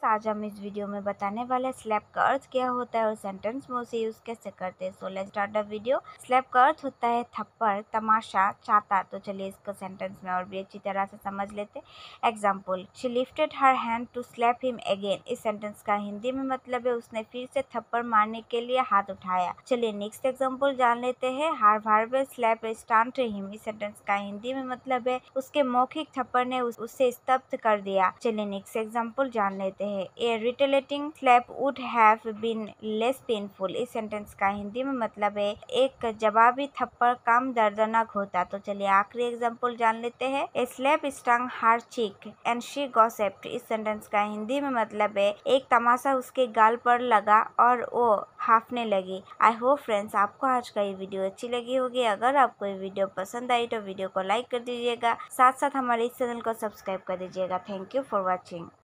आज हम इस वीडियो में बताने वाले स्लैप का अर्थ क्या होता है और सेंटेंस में उसे यूज कैसे करते हैं। So let's start the video. Slap का अर्थ होता है थप्पड़, तमाशा, चाटा। तो चलिए इसको सेंटेंस में और भी अच्छी तरह से समझ लेते हैं। Example, she lifted her hand to slap him again. इस सेंटेंस का हिंदी में मतलब है उसने फिर से थप्पड़ मारने के लिए हाथ उठाया। चलिए नेक्स्ट एग्जाम्पल जान लेते हैं। Her verbal slap stunned him. इस सेंटेंस का हिंदी में मतलब है उसके मौखिक थप्पड़ ने उसे स्तब्ध कर दिया। चलिए नेक्स्ट एग्जाम्पल जान लेते हैं। A retaliating slap would have been less painful. इस सेंटेंस का हिंदी में मतलब है एक जवाबी थप्पड़ कम दर्दनाक होता। तो चलिए आखिरी एग्जाम्पल जान लेते हैं। A slap stung her cheek and she gossiped. इस सेंटेंस का हिंदी में मतलब है एक तमाशा उसके गाल पर लगा और वो हाफने लगी। आई होप फ्रेंड्स आपको आज का ये वीडियो अच्छी लगी होगी। अगर आपको ये वीडियो पसंद आई तो वीडियो को लाइक कर दीजिएगा, साथ साथ हमारे इस चैनल को सब्सक्राइब कर दीजिएगा। Thank you for watching.